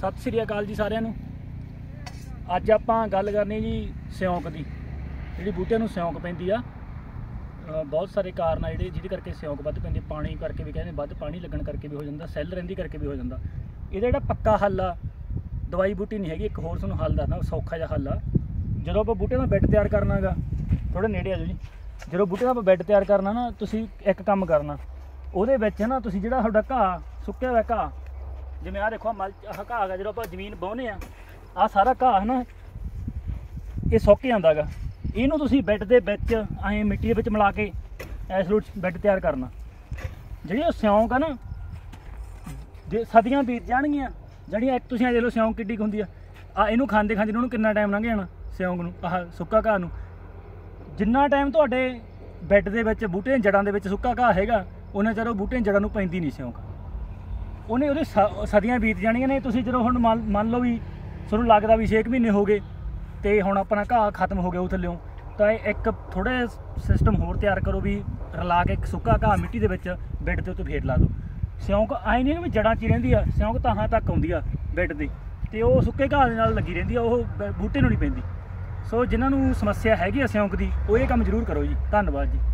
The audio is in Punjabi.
सत श्री अकाल जी सारिਆਂ ਨੂੰ। ਅੱਜ ਆਪਾਂ ਗੱਲ करनी जी सिਉਂक की, जी बूटिਆਂ ਨੂੰ सिਉਂक ਪੈਂਦੀ ਆ। बहुत सारे कारण आ ਜਿਹੜੇ ਜਿਹਦੇ ਕਰਕੇ सिਉਂक ਵੱਧ ਪੈਂਦੀ, पानी करके भी कहते ਵੱਧ पानी लगन करके भी हो जाता, सैल ਰਹਿੰਦੀ करके भी हो जाता। ਇਹਦਾ ਜਿਹੜਾ पक्का हल आ, दवाई बूटी नहीं हैगी। एक होर ਤੁਹਾਨੂੰ हल दसदा, सौखा जिहा हल आ। ਜਦੋਂ ਆਪਾਂ ਬੂਟੇ ਦਾ ਬੈੱਡ ਤਿਆਰ ਕਰਨਾ ਗਾ, थोड़े नेड़े आ जाओ जी। ਜਦੋਂ ਬੂਟੇ ਦਾ ਆਪਾਂ ਬੈੱਡ ਤਿਆਰ ਕਰਨਾ ना, ਤੁਸੀਂ ਇੱਕ ਕੰਮ ਕਰਨਾ, ਉਹਦੇ ਵਿੱਚ ਨਾ ਤੁਸੀਂ ਜਿਹੜਾ ਤੁਹਾਡਾ ਘਾਹ ਸੁੱਕਿਆ ਹੋਇਆ ਘਾਹ, ਜਿਵੇਂ ਆਹ ਦੇਖੋ ਮਲਚ ਆਹ ਘਾਹ ਗਾ, ਜਦੋਂ ਆਪਾਂ ਜ਼ਮੀਨ ਵਾਹੁੰਦੇ ਆ, ਆਹ ਸਾਰਾ ਘਾਹ ਹੈ ਨਾ, ਇਹ ਸੁੱਕ ਜਾਂਦਾ ਗਾ। ਇਹਨੂੰ ਤੁਸੀਂ ਬੈੱਡ ਦੇ ਵਿੱਚ ਐਂ ਮਿੱਟੀ ਦੇ ਵਿੱਚ ਮਿਲਾ ਕੇ ਇਸ ਰੂਟ ਬੈੱਡ ਤਿਆਰ ਕਰਨਾ। ਜਿਹੜੀ ਉਹ ਸਿਉਂਕ ਆ ਨਾ, ਜੇ ਸਦੀਆਂ ਬੀਤ ਜਾਣਗੀਆਂ, ਜਿਹੜੀਆਂ ਇੱਕ ਤੁਸੀਂ ਦੇਖ ਲਓ ਸਿਉਂਕ ਕਿੱਡੀ ਕੁ ਹੁੰਦੀ ਆ। ਆ ਇਹਨੂੰ ਖਾਂਦੇ ਖਾਂਦੇ ਉਹਨੂੰ ਕਿੰਨਾ ਟਾਈਮ ਲੰਘ ਜਾਣਾ ਸਿਉਂਕ ਨੂੰ, ਆਹ ਸੁੱਕਾ ਘਾਹ ਨੂੰ। ਜਿੰਨਾ ਟਾਈਮ ਤੁਹਾਡੇ ਬੈੱਡ ਦੇ ਵਿੱਚ ਬੂਟੇ ਦੀਆਂ ਜੜ੍ਹਾਂ ਦੇ ਵਿੱਚ ਸੁੱਕਾ ਘਾਹ ਹੈਗਾ, ਉਹਨਾਂ ਚਿਰ ਉਹ ਬੂਟੇ ਦੀਆਂ ਜੜ੍ਹਾਂ ਨੂੰ ਪੈਂਦੀ ਨਹੀਂ ਸਿਉਂਕ। ਉਹਨੇ ਉਹਦੀ ਸਦੀਆਂ ਬੀਤ ਜਾਣੀਆਂ ਨੇ। ਤੁਸੀਂ ਜਦੋਂ ਹੁਣ ਮੰਨ ਲਓ ਵੀ ਤੁਹਾਨੂੰ ਲੱਗਦਾ ਵੀ 6 ਮਹੀਨੇ ਹੋ ਗਏ ਅਤੇ ਹੁਣ ਆਪਣਾ ਘਾਹ ਖਤਮ ਹੋ ਗਿਆ ਉਹ ਥੱਲਿਓਂ, ਤਾਂ ਇੱਕ ਥੋੜ੍ਹਾ ਜਿਹਾ ਸਿਸਟਮ ਹੋਰ ਤਿਆਰ ਕਰੋ ਵੀ ਰਲਾ ਕੇ ਇੱਕ ਸੁੱਕਾ ਘਾਹ ਮਿੱਟੀ ਦੇ ਵਿੱਚ ਬੈੱਡ ਦੇ ਉੱਤੇ ਫੇਰ ਲਾ ਦਿਓ। ਸਿਉਂਕ ਆਏ ਨਹੀਂ ਵੀ ਜੜ੍ਹਾਂ 'ਚ ਹੀ ਰਹਿੰਦੀ ਆ, ਸਿਉਂਕ ਤਾਹਾਂ ਤੱਕ ਆਉਂਦੀ ਆ ਬੈੱਡ ਦੀ, ਅਤੇ ਉਹ ਸੁੱਕੇ ਘਾਹ ਦੇ ਨਾਲ ਲੱਗੀ ਰਹਿੰਦੀ ਆ, ਉਹ ਬੂਟੇ ਨੂੰ ਨਹੀਂ ਪੈਂਦੀ। ਸੋ ਜਿਨ੍ਹਾਂ ਨੂੰ ਸਮੱਸਿਆ ਹੈਗੀ ਆ ਸਿਉਂਕ ਦੀ, ਉਹ ਇਹ ਕੰਮ ਜ਼ਰੂਰ ਕਰੋ ਜੀ। ਧੰਨਵਾਦ ਜੀ।